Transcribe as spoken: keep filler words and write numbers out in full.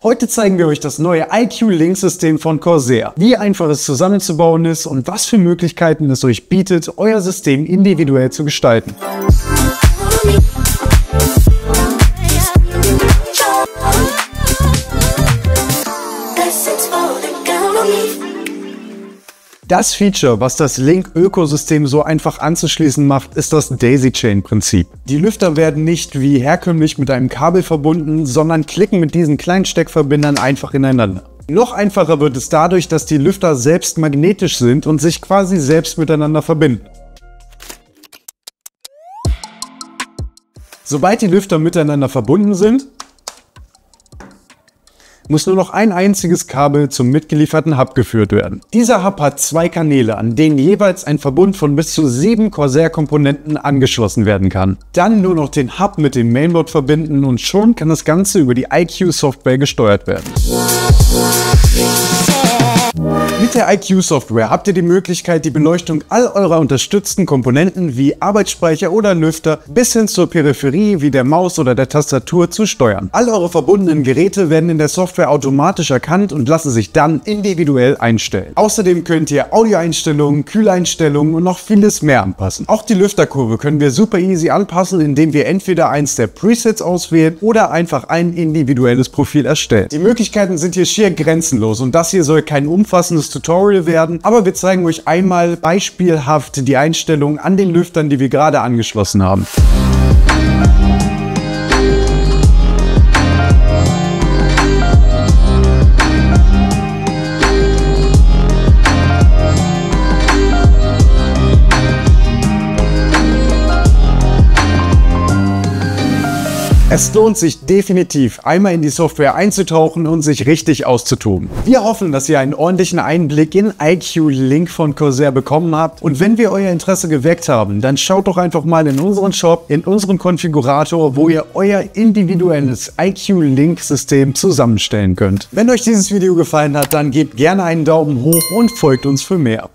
Heute zeigen wir euch das neue I Q-Link-System von Corsair, wie einfach es zusammenzubauen ist und was für Möglichkeiten es euch bietet, euer System individuell zu gestalten. Das Feature, was das Link-Ökosystem so einfach anzuschließen macht, ist das Daisy-Chain-Prinzip. Die Lüfter werden nicht wie herkömmlich mit einem Kabel verbunden, sondern klicken mit diesen kleinen Steckverbindern einfach ineinander. Noch einfacher wird es dadurch, dass die Lüfter selbst magnetisch sind und sich quasi selbst miteinander verbinden. Sobald die Lüfter miteinander verbunden sind, muss nur noch ein einziges Kabel zum mitgelieferten Hub geführt werden. Dieser Hub hat zwei Kanäle, an denen jeweils ein Verbund von bis zu sieben Corsair-Komponenten angeschlossen werden kann. Dann nur noch den Hub mit dem Mainboard verbinden und schon kann das Ganze über die I Q-Software gesteuert werden. Mit der I Q-Software habt ihr die Möglichkeit, die Beleuchtung all eurer unterstützten Komponenten wie Arbeitsspeicher oder Lüfter bis hin zur Peripherie wie der Maus oder der Tastatur zu steuern. All eure verbundenen Geräte werden in der Software automatisch erkannt und lassen sich dann individuell einstellen. Außerdem könnt ihr Audioeinstellungen, Kühleinstellungen und noch vieles mehr anpassen. Auch die Lüfterkurve können wir super easy anpassen, indem wir entweder eins der Presets auswählen oder einfach ein individuelles Profil erstellen. Die Möglichkeiten sind hier schier grenzenlos und das hier soll kein umfassendes Tutorial werden, aber wir zeigen euch einmal beispielhaft die Einstellungen an den Lüftern, die wir gerade angeschlossen haben. Es lohnt sich definitiv, einmal in die Software einzutauchen und sich richtig auszutoben. Wir hoffen, dass ihr einen ordentlichen Einblick in I Q-Link von Corsair bekommen habt. Und wenn wir euer Interesse geweckt haben, dann schaut doch einfach mal in unseren Shop, in unseren Konfigurator, wo ihr euer individuelles I Q-Link-System zusammenstellen könnt. Wenn euch dieses Video gefallen hat, dann gebt gerne einen Daumen hoch und folgt uns für mehr.